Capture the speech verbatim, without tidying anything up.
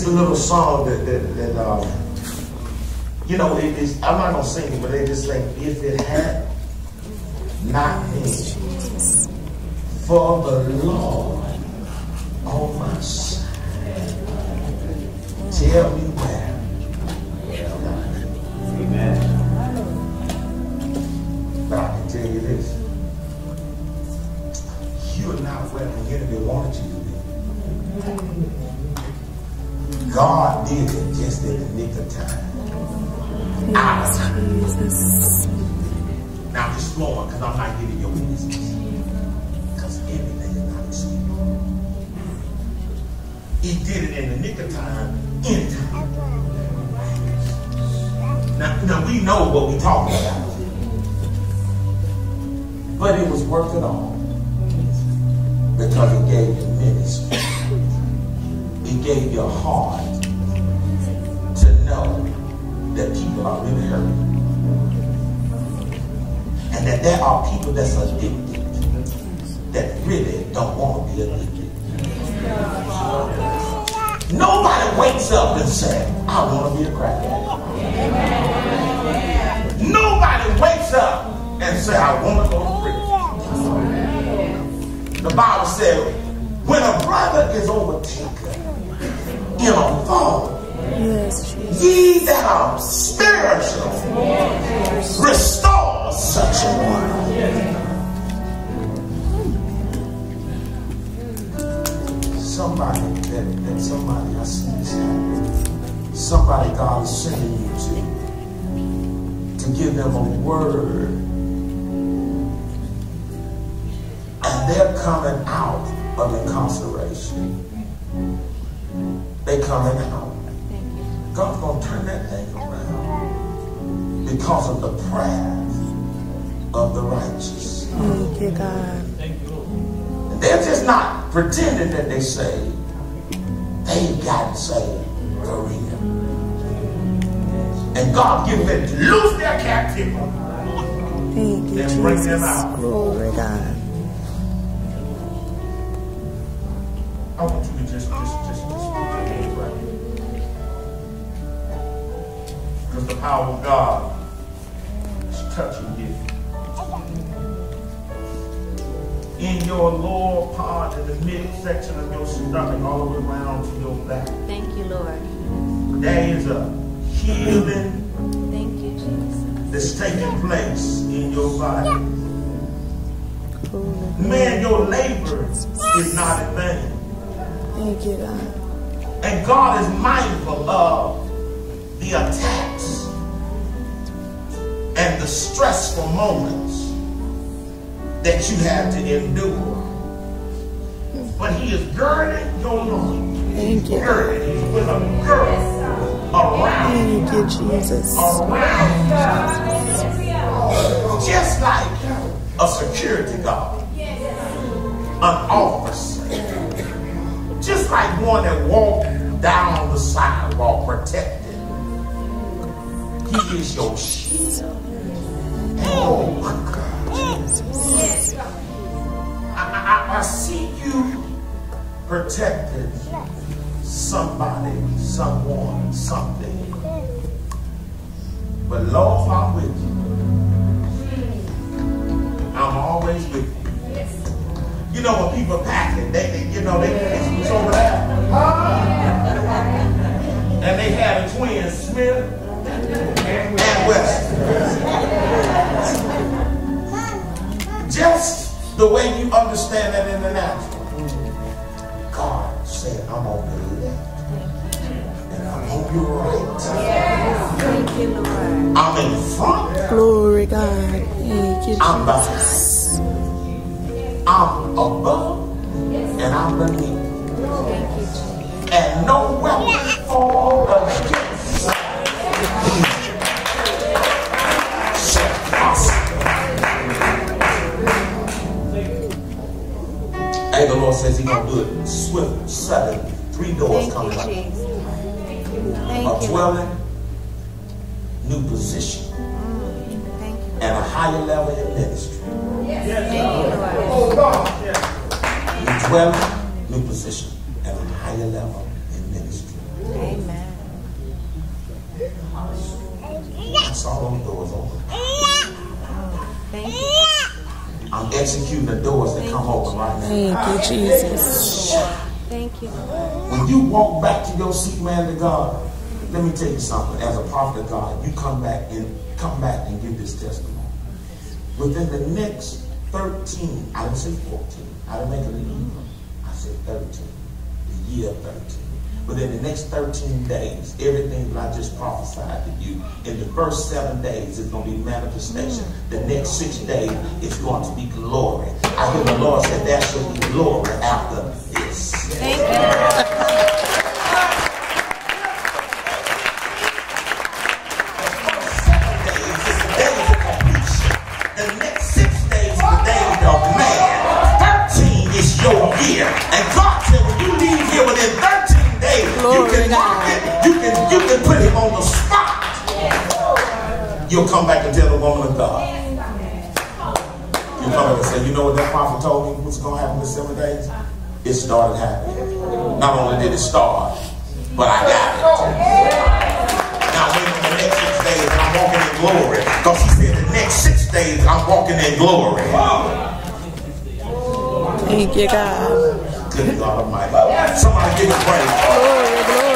a little song that, that, that um, you know, it is, I'm not going to sing it, but they just say, if it had not been for the Lord on my side, tell me where. Amen. But I can tell you this. You're not where the enemy wanted you to be. God did it just in the nick of time. Yes, Jesus. Now I'm just flowing because I'm not giving your business. Because everything is not excusable. He did it in the nick of time, in time. Now, now we know what we're talking about. But it was worth it all. Because it gave you ministry. It gave you a heart to know that people are really hurting. And that there are people that's addicted that really don't want to be addicted. Nobody wakes up and says, I want to be a crackhead. Nobody wakes up and says, I want to go to prison. The Bible said, when a brother is overtaken in a fault, Yes, Jesus. ye that are spiritual, restore such a one. Somebody, that, that somebody, I see this happen. Somebody God is sending you to, to give them a word. And they're coming out of incarceration. They're coming out. God's going to turn that thing around because of the prayers of the righteous. Thank you, God. And they're just not pretending that they saved. They've gotten saved for real. And God gives them to loose their captivity. Thank you, And bring them Jesus. out. Glory, God. I want you to just, just, just, just put your hands right here. Because the power of God is touching you. In your lower part, in the midsection of your stomach, all the way around to your back. Thank you, Lord. There is a healing Thank you, Jesus. that's taking place in your body. Glory. Man, your labor is not in vain. Thank you, God. And God is mindful of the attacks and the stressful moments that you have to endure. But he is girding your loins. Thank you. Girding. He's putting a girdle around you. Thank you, Jesus. Around you. Just like a security guard, an officer. Just like one that walked down the sidewalk protected. He is your shield. Oh my God. I, I, I see you protecting somebody, someone, something. But Lord, I'm with you. I'm always with you. You know when people packing, they, they you know, they it's over there. And they had a twin, Smith and West. Just the way you understand that in the natural. God said, I'm gonna do that. And I hope you're right. Thank you, Lord. I'm in front. Glory, God. Thank you, I'm Jesus. I'm above and I'm beneath. Thank you, Jesus. And no weapon formed against shall prosper. Hey, the Lord says he's going to do it swift, sudden, three doors Thank coming you, up. Jesus. A Thank you. dwelling, new position, Thank you. and a higher level in ministry. Thank you, Lord. New dwelling, new position, and a higher level in ministry. Thank executing the doors that come open right now. Thank you, Jesus. Thank you. When you walk back to your seat, man, to God, let me tell you something. As a prophet of God, you come back and come back and give this testimony. Within the next thirteen, I didn't say fourteen. I didn't make it a year. I said thirteen. The year thirteen. Within the next thirteen days, everything that I just prophesied to you, in the first seven days, it's going to be manifestation. The next six days, it's going to be glory. I hear the Lord said there shall be glory after this. Thank you. And God said, when you leave here within thirteen days, you can mark it, you can, you can put him on the spot. You'll come back and tell the woman of God. You'll come back and say, you know what that prophet told me was going to happen in seven days? It started happening. Not only did it start, but I got it. Now wait on the next six days and I'm walking in glory. Because he said the next six days I'm walking in glory. Thank you, God. Good God Almighty. Somebody give him praise. Glory, glory.